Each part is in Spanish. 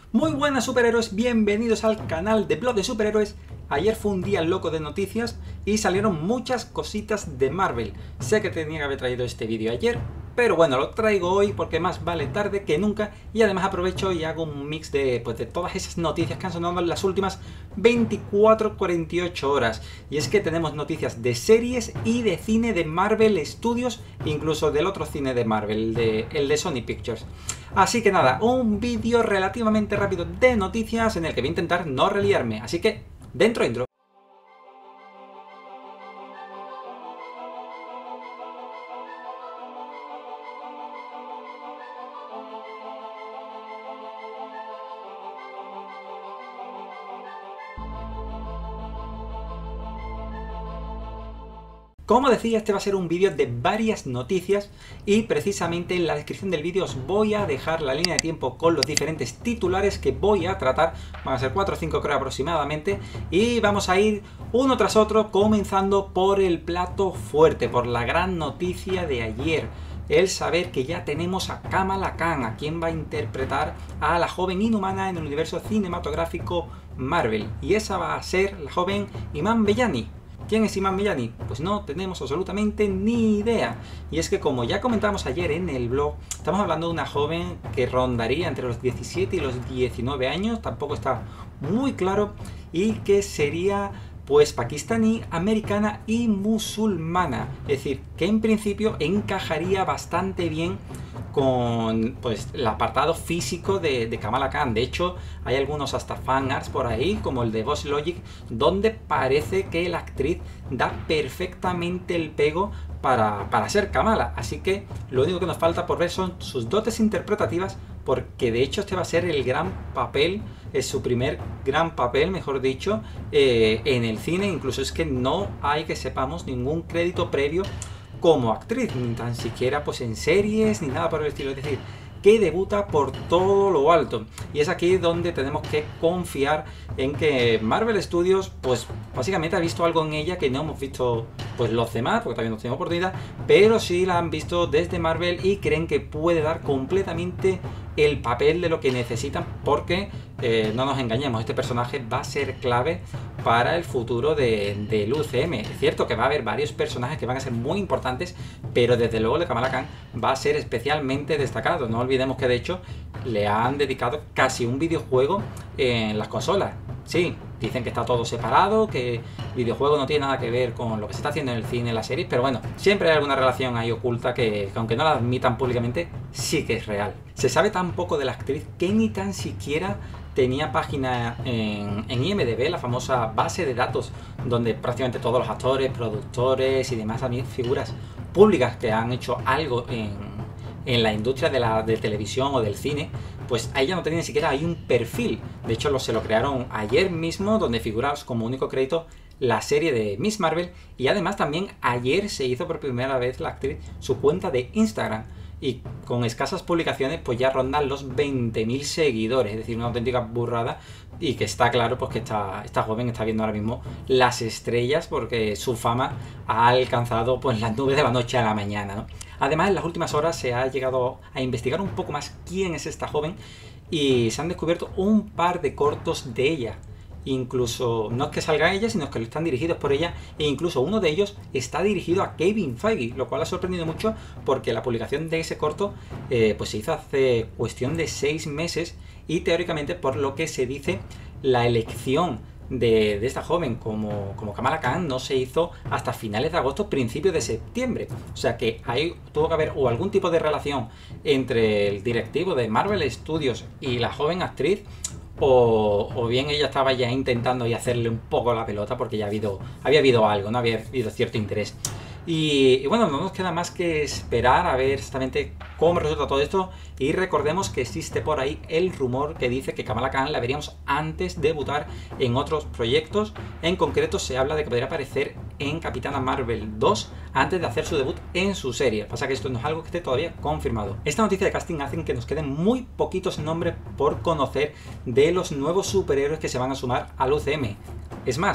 Muy buenas superhéroes, bienvenidos al canal de Blog de Superhéroes. Ayer fue un día loco de noticias y salieron muchas cositas de Marvel. Sé que tenía que haber traído este vídeo ayer, pero bueno, lo traigo hoy porque más vale tarde que nunca. Y además aprovecho y hago un mix de todas esas noticias que han sonado en las últimas 24-48 horas. Y es que tenemos noticias de series y de cine de Marvel Studios, incluso del otro cine de Marvel, el de Sony Pictures. Así que nada, un vídeo relativamente rápido de noticias en el que voy a intentar no reliarme. Así que, dentro intro. Como decía, este va a ser un vídeo de varias noticias y precisamente en la descripción del vídeo os voy a dejar la línea de tiempo con los diferentes titulares que voy a tratar. Van a ser 4 o 5 creo aproximadamente y vamos a ir uno tras otro, comenzando por el plato fuerte, por la gran noticia de ayer. El saber que ya tenemos a Kamala Khan, a quien va a interpretar a la joven inhumana en el universo cinematográfico Marvel. Y esa va a ser la joven Iman Vellani. ¿Quién es Iman Vellani? Pues no tenemos absolutamente ni idea. Y es que, como ya comentamos ayer en el blog, estamos hablando de una joven que rondaría entre los 17 y los 19 años, tampoco está muy claro, y que sería pues pakistaní, americana y musulmana. Es decir, que en principio encajaría bastante bien con pues el apartado físico de Kamala Khan. De hecho, hay algunos hasta fanarts por ahí, como el de Boss Logic, donde parece que la actriz da perfectamente el pego para ser Kamala. Así que lo único que nos falta por ver son sus dotes interpretativas, porque de hecho este va a ser el gran papel, es su primer gran papel, mejor dicho, en el cine. Incluso es que no hay, que sepamos, ningún crédito previo como actriz, ni tan siquiera pues en series ni nada por el estilo. Es decir, que debuta por todo lo alto, y es aquí donde tenemos que confiar en que Marvel Studios pues básicamente ha visto algo en ella que no hemos visto pues los demás, porque todavía no tenemos oportunidad, pero sí la han visto desde Marvel y creen que puede dar completamente el papel de lo que necesitan, porque no nos engañemos, este personaje va a ser clave para el futuro del UCM. Es cierto que va a haber varios personajes que van a ser muy importantes, pero desde luego el de Kamala Khan va a ser especialmente destacado. No olvidemos que de hecho le han dedicado casi un videojuego en las consolas. Sí, dicen que está todo separado, que el videojuego no tiene nada que ver con lo que se está haciendo en el cine, en las series, pero bueno, siempre hay alguna relación ahí oculta que aunque no la admitan públicamente, sí que es real. Se sabe tan poco de la actriz que ni tan siquiera tenía página en IMDb, la famosa base de datos, donde prácticamente todos los actores, productores y demás figuras públicas que han hecho algo en la industria de televisión o del cine, pues a ella no tenía ni siquiera ahí un perfil. De hecho se lo crearon ayer mismo, donde figura como único crédito la serie de Miss Marvel, y además también ayer se hizo por primera vez la actriz su cuenta de Instagram, y con escasas publicaciones pues ya rondan los 20.000 seguidores, es decir, una auténtica burrada. Y que está claro pues que esta joven está viendo ahora mismo las estrellas, porque su fama ha alcanzado pues las nubes de la noche a la mañana, ¿no? Además, en las últimas horas se ha llegado a investigar un poco más quién es esta joven, y se han descubierto un par de cortos de ella. Incluso no es que salga ella, sino que están dirigidos por ella, e incluso uno de ellos está dirigido a Kevin Feige, lo cual ha sorprendido mucho, porque la publicación de ese corto pues se hizo hace cuestión de 6 meses, y teóricamente, por lo que se dice, la elección de esta joven como Kamala Khan no se hizo hasta finales de agosto, principios de septiembre. O sea que ahí tuvo que haber o algún tipo de relación entre el directivo de Marvel Studios y la joven actriz, o bien ella estaba ya intentando y hacerle un poco la pelota, porque ya había habido algo, no había habido cierto interés. Y bueno, no nos queda más que esperar a ver exactamente cómo resulta todo esto. Y recordemos que existe por ahí el rumor que dice que Kamala Khan la veríamos antes de debutar en otros proyectos. En concreto se habla de que podría aparecer en Capitana Marvel 2 antes de hacer su debut en su serie. Pasa que esto no es algo que esté todavía confirmado. Esta noticia de casting hace que nos queden muy poquitos nombres por conocer de los nuevos superhéroes que se van a sumar al UCM. Es más,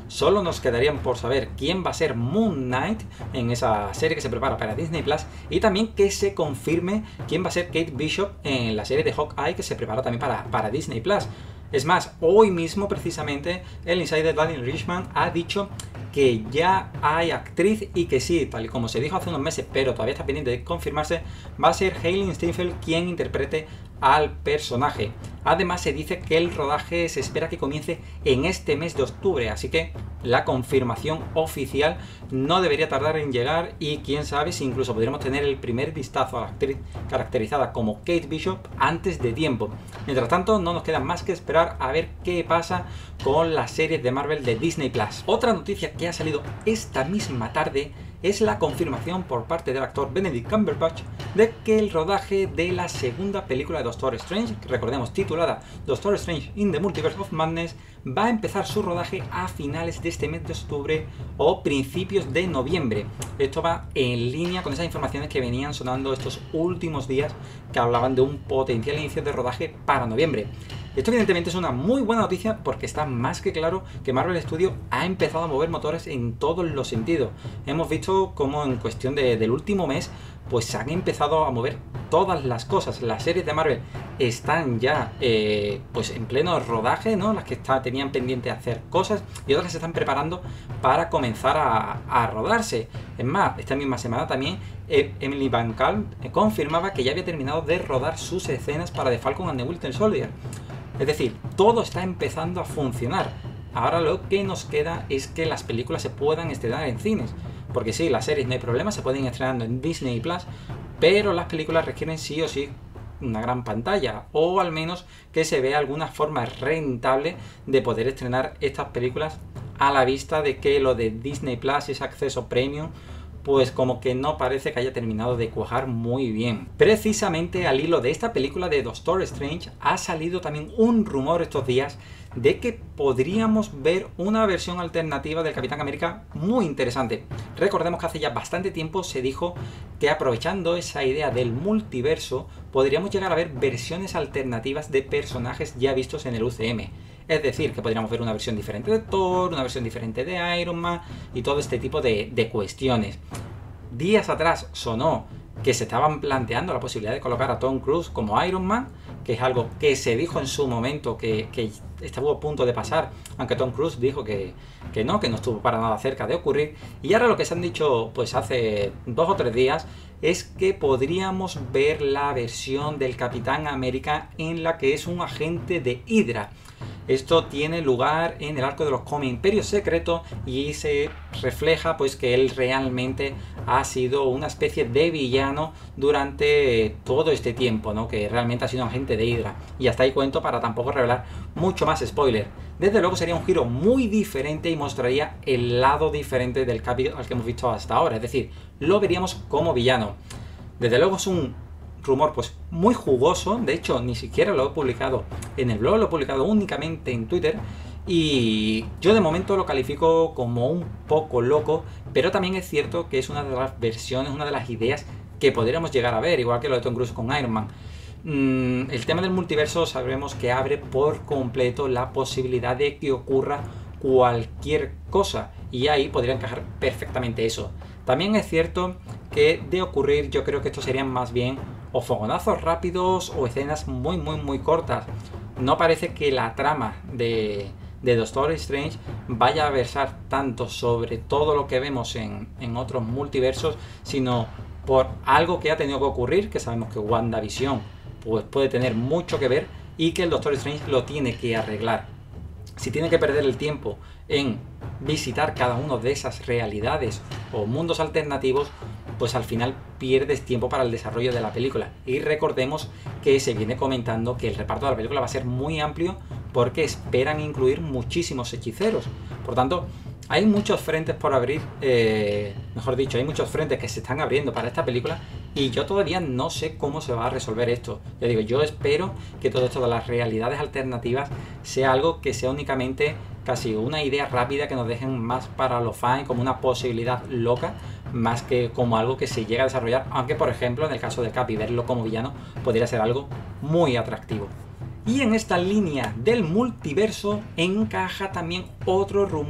solo nos quedarían por saber quién va a ser Moon Knight en esa serie que se prepara para Disney Plus, y también que se confirme quién va a ser Kate Bishop en la serie de Hawkeye que se prepara también para Disney Plus. Es más, hoy mismo precisamente el insider Daniel Richman ha dicho que ya hay actriz y que sí, tal y como se dijo hace unos meses, pero todavía está pendiente de confirmarse, va a ser Hailee Steinfeld quien interprete al personaje. Además se dice que el rodaje se espera que comience en este mes de octubre, así que la confirmación oficial no debería tardar en llegar, y quién sabe si incluso podríamos tener el primer vistazo a la actriz caracterizada como Kate Bishop antes de tiempo. Mientras tanto, no nos queda más que esperar a ver qué pasa con las series de Marvel de Disney Plus. Otra noticia que ha salido esta misma tarde es la confirmación por parte del actor Benedict Cumberbatch de que el rodaje de la segunda película de Doctor Strange, que recordemos titulada Doctor Strange in the Multiverse of Madness, va a empezar su rodaje a finales de este mes de octubre o principios de noviembre. Esto va en línea con esas informaciones que venían sonando estos últimos días que hablaban de un potencial inicio de rodaje para noviembre. Esto evidentemente es una muy buena noticia porque está más que claro que Marvel Studios ha empezado a mover motores en todos los sentidos. Hemos visto cómo en cuestión del último mes pues se han empezado a mover todas las cosas. Las series de Marvel están ya pues en pleno rodaje, ¿no? Las que tenían pendiente hacer cosas, y otras se están preparando para comenzar a rodarse. Es más, esta misma semana también Emily Van Camp confirmaba que ya había terminado de rodar sus escenas para The Falcon and the Winter Soldier. Es decir, todo está empezando a funcionar. Ahora lo que nos queda es que las películas se puedan estrenar en cines. Porque sí, las series no hay problema, se pueden ir estrenando en Disney Plus, pero las películas requieren sí o sí una gran pantalla, o al menos que se vea alguna forma rentable de poder estrenar estas películas, a la vista de que lo de Disney Plus, ese acceso premium, pues como que no parece que haya terminado de cuajar muy bien. Precisamente al hilo de esta película de Doctor Strange ha salido también un rumor estos días de que podríamos ver una versión alternativa del Capitán América muy interesante. Recordemos que hace ya bastante tiempo se dijo que, aprovechando esa idea del multiverso, podríamos llegar a ver versiones alternativas de personajes ya vistos en el UCM. Es decir, que podríamos ver una versión diferente de Thor, una versión diferente de Iron Man y todo este tipo de cuestiones. Días atrás sonó que se estaban planteando la posibilidad de colocar a Tom Cruise como Iron Man, que es algo que se dijo en su momento que estuvo a punto de pasar, aunque Tom Cruise dijo que no estuvo para nada cerca de ocurrir. Y ahora lo que se han dicho pues hace 2 o 3 días es que podríamos ver la versión del Capitán América en la que es un agente de Hydra. Esto tiene lugar en el arco de los cómics Imperio Secreto, y se refleja pues que él realmente ha sido una especie de villano durante todo este tiempo, ¿no? Que realmente ha sido un agente de Hydra. Y hasta ahí cuento, para tampoco revelar mucho más spoiler. Desde luego sería un giro muy diferente y mostraría el lado diferente del Capi al que hemos visto hasta ahora. Es decir, lo veríamos como villano. Desde luego es un rumor pues muy jugoso. De hecho, ni siquiera lo he publicado en el blog, lo he publicado únicamente en Twitter, y yo de momento lo califico como un poco loco, pero también es cierto que es una de las versiones, una de las ideas que podríamos llegar a ver, igual que lo de Tom Cruise con Iron Man. El tema del multiverso sabemos que abre por completo la posibilidad de que ocurra cualquier cosa, y ahí podría encajar perfectamente eso. También es cierto que, de ocurrir, yo creo que estos serían más bien o fogonazos rápidos o escenas muy cortas. No parece que la trama de Doctor Strange vaya a versar tanto sobre todo lo que vemos en otros multiversos, sino por algo que ha tenido que ocurrir, que sabemos que WandaVision pues puede tener mucho que ver, y que el Doctor Strange lo tiene que arreglar. Si tiene que perder el tiempo en visitar cada una de esas realidades o mundos alternativos, pues al final pierdes tiempo para el desarrollo de la película. Y recordemos que se viene comentando que el reparto de la película va a ser muy amplio, porque esperan incluir muchísimos hechiceros. Por tanto, hay muchos frentes por abrir, mejor dicho, hay muchos frentes que se están abriendo para esta película, y yo todavía no sé cómo se va a resolver esto. Ya digo, yo espero que todo esto de las realidades alternativas sea algo que sea únicamente casi una idea rápida que nos dejen más para los fans, como una posibilidad loca, más que como algo que se llega a desarrollar, aunque por ejemplo en el caso de Capi, verlo como villano podría ser algo muy atractivo. Y en esta línea del multiverso encaja también otro rumor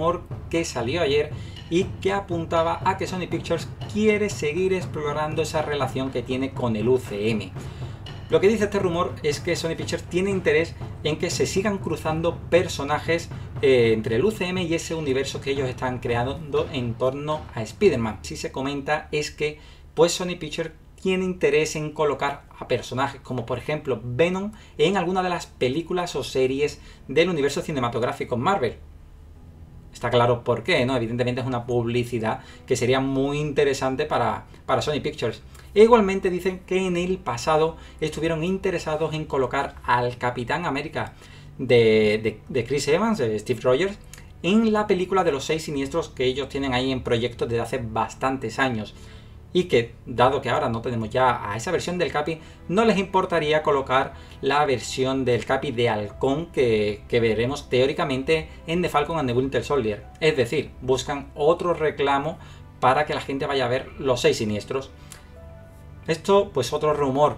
que salió ayer y que apuntaba a que Sony Pictures quiere seguir explorando esa relación que tiene con el UCM. Lo que dice este rumor es que Sony Pictures tiene interés en que se sigan cruzando personajes entre el UCM y ese universo que ellos están creando en torno a Spider-Man. Si se comenta es que pues Sony Pictures tiene interés en colocar a personajes como por ejemplo Venom en alguna de las películas o series del universo cinematográfico Marvel. Está claro por qué, ¿no? Evidentemente es una publicidad que sería muy interesante para Sony Pictures. E igualmente dicen que en el pasado estuvieron interesados en colocar al Capitán América de Chris Evans, de Steve Rogers, en la película de los 6 siniestros que ellos tienen ahí en proyecto desde hace bastantes años. Y que, dado que ahora no tenemos ya a esa versión del Capi, no les importaría colocar la versión del Capi de Halcón que veremos teóricamente en The Falcon and the Winter Soldier. Es decir, buscan otro reclamo para que la gente vaya a ver los 6 siniestros. Esto, pues otro rumor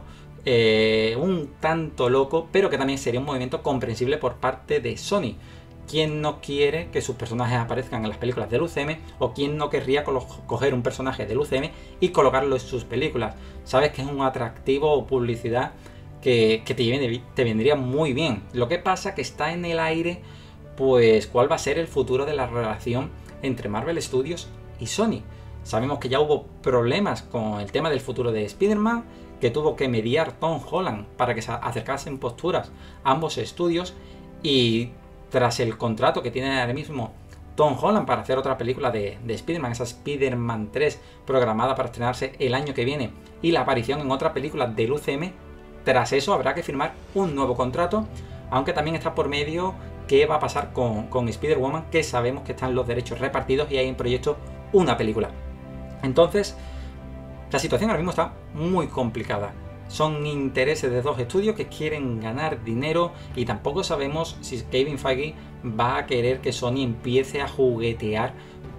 un tanto loco, pero que también sería un movimiento comprensible por parte de Sony. ¿Quién no quiere que sus personajes aparezcan en las películas del UCM? ¿O quién no querría coger un personaje del UCM y colocarlo en sus películas? Sabes que es un atractivo o publicidad que te vendría muy bien. Lo que pasa que está en el aire, pues cuál va a ser el futuro de la relación entre Marvel Studios y Sony. Sabemos que ya hubo problemas con el tema del futuro de Spider-Man, que tuvo que mediar Tom Holland para que se acercasen posturas ambos estudios, y tras el contrato que tiene ahora mismo Tom Holland para hacer otra película de Spider-Man, esa Spider-Man 3 programada para estrenarse el año que viene, y la aparición en otra película del UCM, tras eso habrá que firmar un nuevo contrato, aunque también está por medio qué va a pasar con Spider-Woman, que sabemos que están los derechos repartidos y hay en proyecto una película. Entonces, la situación ahora mismo está muy complicada. Son intereses de dos estudios que quieren ganar dinero y tampoco sabemos si Kevin Feige va a querer que Sony empiece a juguetear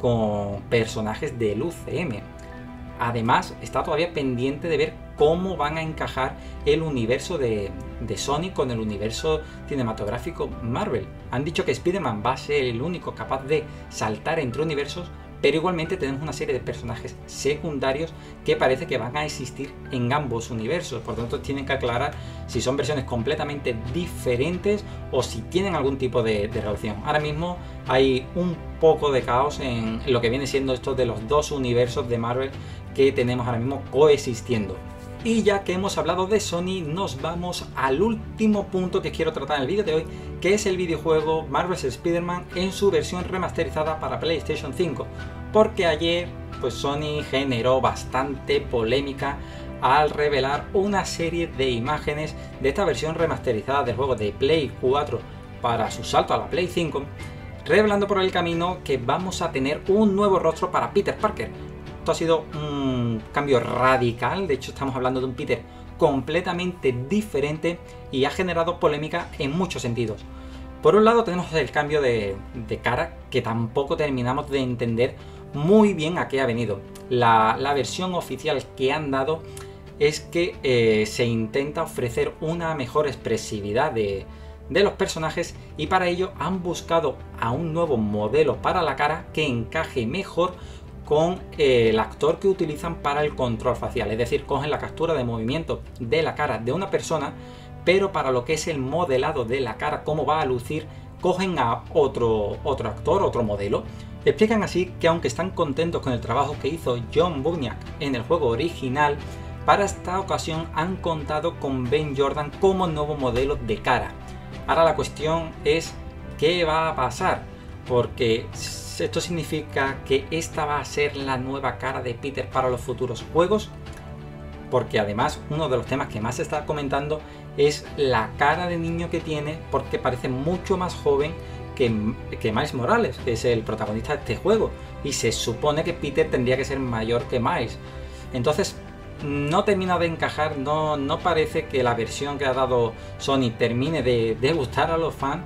con personajes del UCM. Además, está todavía pendiente de ver cómo van a encajar el universo de Sony con el universo cinematográfico Marvel. Han dicho que Spider-Man va a ser el único capaz de saltar entre universos, pero igualmente tenemos una serie de personajes secundarios que parece que van a existir en ambos universos. Por lo tanto, tienen que aclarar si son versiones completamente diferentes o si tienen algún tipo de relación. Ahora mismo hay un poco de caos en lo que viene siendo esto de los dos universos de Marvel que tenemos ahora mismo coexistiendo. Y ya que hemos hablado de Sony, nos vamos al último punto que quiero tratar en el vídeo de hoy, que es el videojuego Marvel's Spider-Man en su versión remasterizada para PlayStation 5. Porque ayer pues Sony generó bastante polémica al revelar una serie de imágenes de esta versión remasterizada del juego de Play 4 para su salto a la Play 5, revelando por el camino que vamos a tener un nuevo rostro para Peter Parker. Esto ha sido un cambio radical, de hecho estamos hablando de un Peter completamente diferente y ha generado polémica en muchos sentidos. Por un lado tenemos el cambio de cara, que tampoco terminamos de entender muy bien a qué ha venido. La versión oficial que han dado es que se intenta ofrecer una mejor expresividad de los personajes, y para ello han buscado a un nuevo modelo para la cara que encaje mejor con el actor que utilizan para el control facial. Es decir, cogen la captura de movimiento de la cara de una persona, pero para lo que es el modelado de la cara, cómo va a lucir, cogen a otro actor, otro modelo. Explican así que aunque están contentos con el trabajo que hizo John Buñak en el juego original, para esta ocasión han contado con Ben Jordan como nuevo modelo de cara. Ahora la cuestión es qué va a pasar, porque esto significa que esta va a ser la nueva cara de Peter para los futuros juegos, porque además uno de los temas que más se está comentando es la cara de niño que tiene, porque parece mucho más joven que Miles Morales, que es el protagonista de este juego, y se supone que Peter tendría que ser mayor que Miles. Entonces no termina de encajar, no parece que la versión que ha dado Sony termine de gustar a los fans,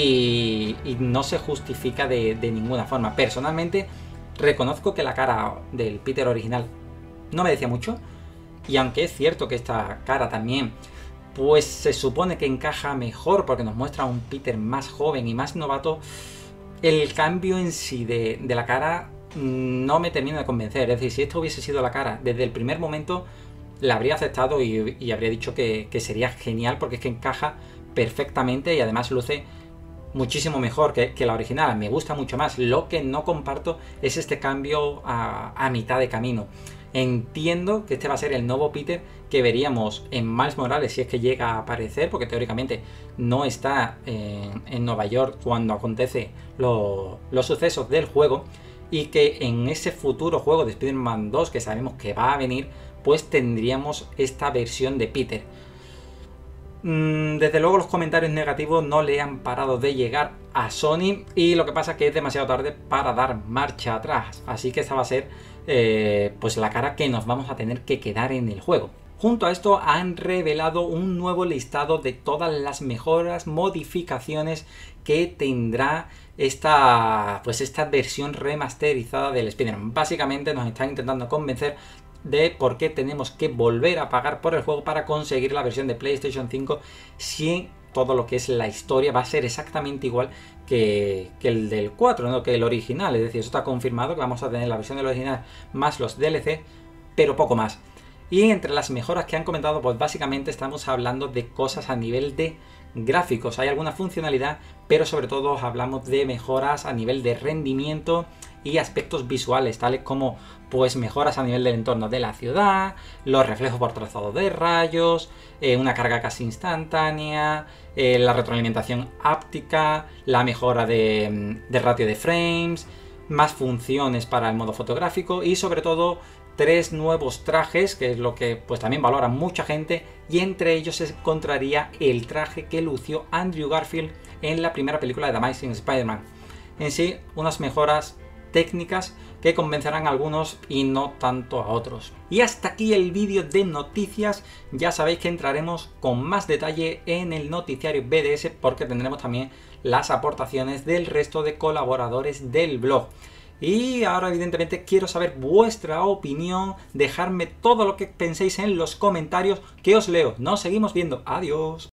y no se justifica de ninguna forma. Personalmente reconozco que la cara del Peter original no me decía mucho, y aunque es cierto que esta cara también pues se supone que encaja mejor porque nos muestra a un Peter más joven y más novato, el cambio en sí de la cara no me termina de convencer. Es decir, si esto hubiese sido la cara desde el primer momento, la habría aceptado y habría dicho que sería genial, porque es que encaja perfectamente y además luce muchísimo mejor que la original. Me gusta mucho más. Lo que no comparto es este cambio a mitad de camino. Entiendo que este va a ser el nuevo Peter que veríamos en Miles Morales, si es que llega a aparecer, porque teóricamente no está en Nueva York cuando acontece los sucesos del juego, y que en ese futuro juego de Spider-Man 2 que sabemos que va a venir, pues tendríamos esta versión de Peter. Desde luego los comentarios negativos no le han parado de llegar a Sony, y lo que pasa es que es demasiado tarde para dar marcha atrás, así que esta va a ser pues la cara que nos vamos a tener que quedar en el juego. Junto a esto han revelado un nuevo listado de todas las mejoras, modificaciones que tendrá esta versión remasterizada del Spider-Man. Básicamente nos están intentando convencer de por qué tenemos que volver a pagar por el juego para conseguir la versión de PlayStation 5, si todo lo que es la historia va a ser exactamente igual que el del 4, ¿no? Que el original. Es decir, eso está confirmado, que vamos a tener la versión del original más los DLC, pero poco más. Y entre las mejoras que han comentado, pues básicamente estamos hablando de cosas a nivel de gráficos. Hay alguna funcionalidad, pero sobre todo hablamos de mejoras a nivel de rendimiento y aspectos visuales, tales como pues mejoras a nivel del entorno de la ciudad, los reflejos por trazado de rayos, una carga casi instantánea, la retroalimentación áptica, la mejora de ratio de frames, más funciones para el modo fotográfico y sobre todo 3 nuevos trajes, que es lo que pues también valora mucha gente, y entre ellos se encontraría el traje que lució Andrew Garfield en la primera película de The Amazing Spider-Man. En sí, unas mejoras técnicas que convencerán a algunos y no tanto a otros. Y hasta aquí el vídeo de noticias. Ya sabéis que entraremos con más detalle en el noticiario BDS, porque tendremos también las aportaciones del resto de colaboradores del blog. Y ahora evidentemente quiero saber vuestra opinión, dejadme todo lo que penséis en los comentarios, que os leo. Nos seguimos viendo, adiós.